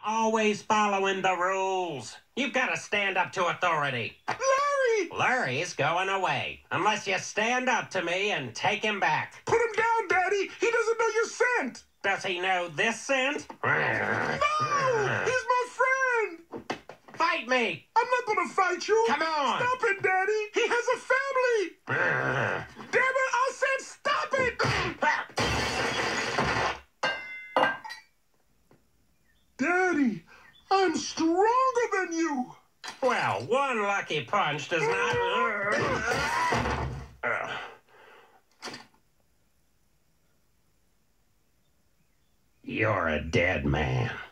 always following the rules. You've got to stand up to authority. Larry! Larry's going away, unless you stand up to me and take him back. Put him down, Daddy! He doesn't know your scent! Does he know this scent? No! He's my friend! Fight me! I'm not gonna fight you! Come on! Stop it, Daddy! He has a family! Damn it! I said stop it! Daddy, I'm stronger than you! Well, one lucky punch does not... You're a dead man.